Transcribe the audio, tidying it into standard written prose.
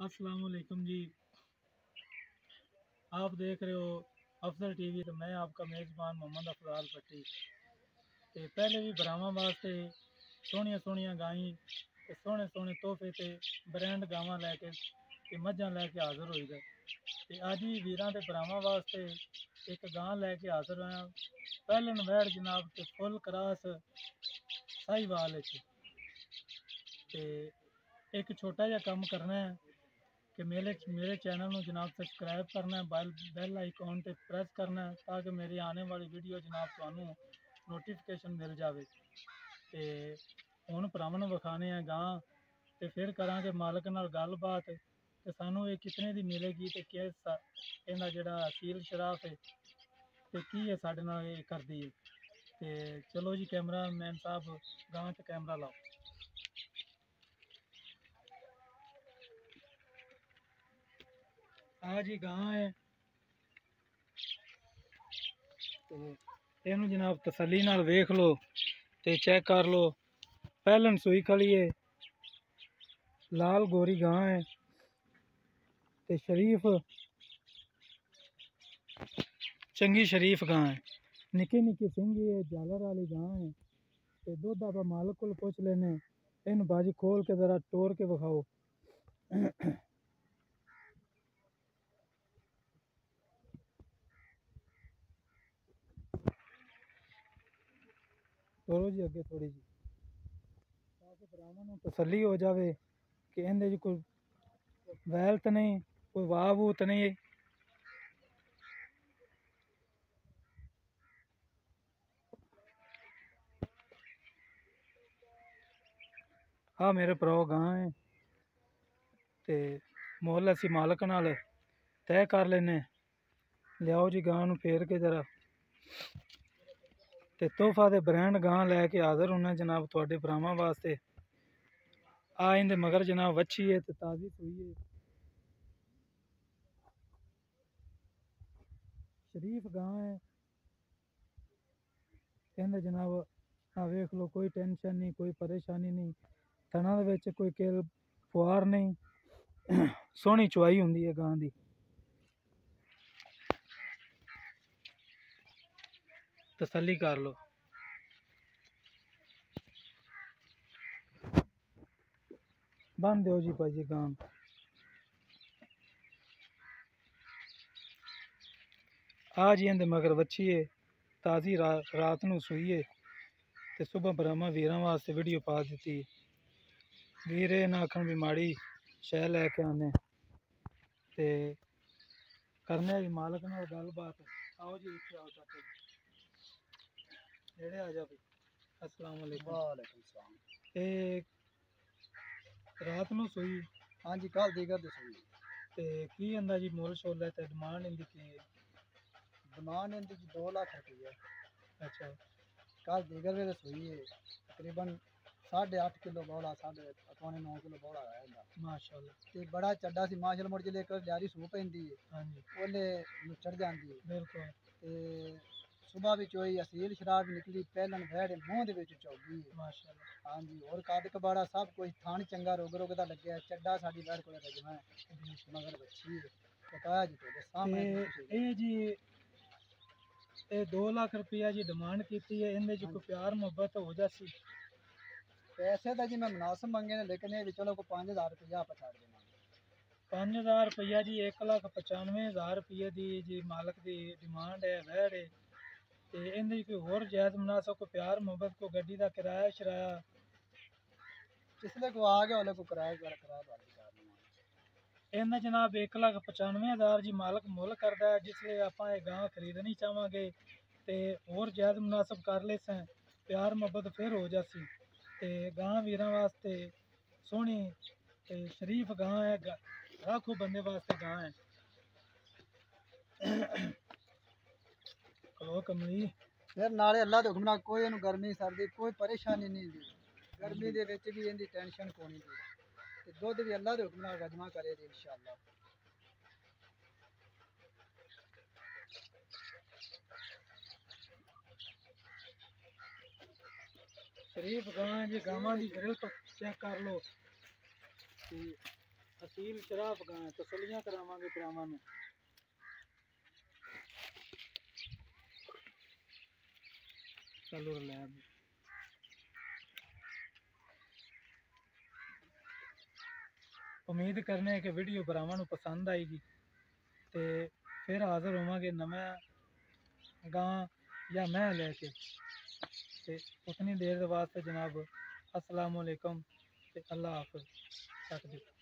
अस्सलाम वालेकुम जी। आप देख रहे हो अफजल टीवी। तो मैं आपका मेज़बान मोहम्मद अफजाल पट्टी। ते पहले भी बरावां वास्ते सोहनियां सोहनियां गाईं ते सोहने सोहने तोहफे ते ब्रांड गावां लैके ते मझां लैके हाज़र होई गए। ते अज भी वीरां ते भरावां वास्ते एक गां लैके हाज़र होया। पहलन वैड़ जनाब ते फुल क्रास साहिवाल ते एक छोटा जिहा कम करना है कि मेरे चैनल में जनाब सब्सक्राइब करना है, बैल आइकॉन पर प्रेस करना है ताकि मेरी आने वाली वीडियो जनाब थानू नोटिफिकेशन मिल जाए। तो हुण भरावां नूं विखाने हैं गां तो फिर करांगे मालक नाल गलबात कि सानू ये कितने दी मिलेगी तो किस इहदा जिहड़ा सील शराफ है तो की है साडे नाल ये करदी है। तो चलो जी कैमरा मैन साहब गां ते कैमरा लाओ। आ जी गां है तो इनू जनाब तसल्ली नाल वेख लो ते चेक कर लो। पहलन सूई खली है, लाल गोरी गां है ते शरीफ चंगी शरीफ गां है। निक्की निक्की सिंगी है, झालर वाली गां है ते दुध आप मालक को पुछ लेने। इन बाजी खोल के जरा तोड़ के विखाओ। तोड़ो जी अगे थोड़ी जी ताकि भरावां नूं तसल्ली हो जाए कि इहदे च कोई वैल तो नहीं, कोई वाह वूह तो नहीं। हाँ मेरे भरा गां है ते मुल असी मालक नाल तय कर लेने। लियाओ जी गां नूं फेर के जरा ते तोहफा दे ब्रांड गां लैके हाज़र होना जनाब तुहाडे भरावां वास्ते। आ इंदे मगर जनाब वच्छी है ते ताज़ी सूई है, शरीफ गां है। इहदे जनाब आ वेख लो, कोई टेंशन नहीं, कोई परेशानी नहीं। थना दे विच कोई किल फुआर नहीं। सोहनी चुआई हुंदी है गां दी। तसल्ली कर लो। बन दो जी भाजी गां। आ जी इंदे मगर वच्छी है, ताज़ी रात नूं सूई है ते सुबह भरावां वीरां वास्ते वीडियो पा दी। वीर एह ना आखन भी माड़ी शै लैके आने ते करने जी मालक नाल गलबात। आओ जी इत्थे आओ चाचा जी, नेड़े आ जा भाई। अस्सलाम वालेकुम। वालेकुम सलाम। ते रात नूं सूई? हाँ जी कल दीगर दी सूई। ते की आंदा जी मुल शुल है ते डिमांड इंदी की है? डिमांड इंदी 2 लाख रुपये। अच्छा कल दीगर वे सूई है, तकरीबन 8.5 किलो बौला, 9.5 किलो बौला आया इंदा माशाअल्लाह। ते बड़ा चड्डा सी माशाअल्लाह। मुड़ जिले एक ल्यारी सूह पैंदी है हाँ जी ओले चढ़ जाती है बिल्कुल। ते सुबह भी चोई असील शराब निकली, पहलन वैड़ मूँह दे विच चौगी है माशाअल्लाह। हाँ जी। और कद कबाड़ा सब कुछ थान चंगा रोग रोग दा लग्या, चड्डा साडी वैड़ कोल रजमा है मगर बच्ची है बताया जी तेरे सामने सब कुछ है। ये जी ये 2 लाख रुपया जी डिमांड की है, इनमें जी हाँ कोई जी प्यार मुहब्बत हो जासी? पैसे तो जी मैं मुनासिब मंगे ने, लेकिन ये भी चलो को 5,000 रुपया आप छाड़ देना। 5,000 रुपया जी, 1,95,000 रुपये की जी मालक की डिमांड है वैड़ है। तो इनकी कोई होर जायज़ मुनासब, कोई प्यार मुहब्बत, कोई गड्डी का किराया शराया? जिसले को आ गया ओले को किराया करा इन्हें जनाब 1,95,000 जी मालक मुल करता है। जिसले आप गां खरीदनी चाहवागे तो होर जायज़ मुनासब कर ले सें, प्यार मुहब्बत फिर हो जासी। तो गां वीरां वास्ते सोहनी ते शरीफ गां है, राखो बंदे वास्ते गां है। कलो कमली फिर नाले अल्लाह दे हुक्म नाल कोई इनू गर्मी सर्दी कोई परेशानी नहीं दी। गर्मी दे विच भी इनदी टेंशन कोनी दी ते दुध भी अल्लाह दे हुक्म नाल रजमा करे दी इंशाअल्लाह। शरीफ गां है जी, गावां दी ग्रिल तो चेक कर लो। ਅਸੀਲ ਸ਼ਰਾਬ ਗਾਂ ਤਸੱਲੀਆਂ ਕਰਾਵਾਂਗੇ ਭਰਾਵਾਂ ਨੂੰ। ਚਲੋ ਲੈ ਉਮੀਦ ਕਰਨੇ ਹਾਂ ਕਿ ਵੀਡੀਓ ਭਰਾਵਾਂ ਨੂੰ ਪਸੰਦ ਆਏਗੀ ਤੇ ਫਿਰ ਹਾਜ਼ਰ ਹੋਵਾਂਗੇ ਨਵਾਂ ਗਾਂ ਜਾਂ ਮੈਂ ਲੈ ਕੇ। ਤੇ ਉਤਨੀ ਦੇਰ ਦੇ ਵਾਸਤੇ ਜਨਾਬ अस्सलाम वालेकुम ते अल्लाह हाफ़िज़।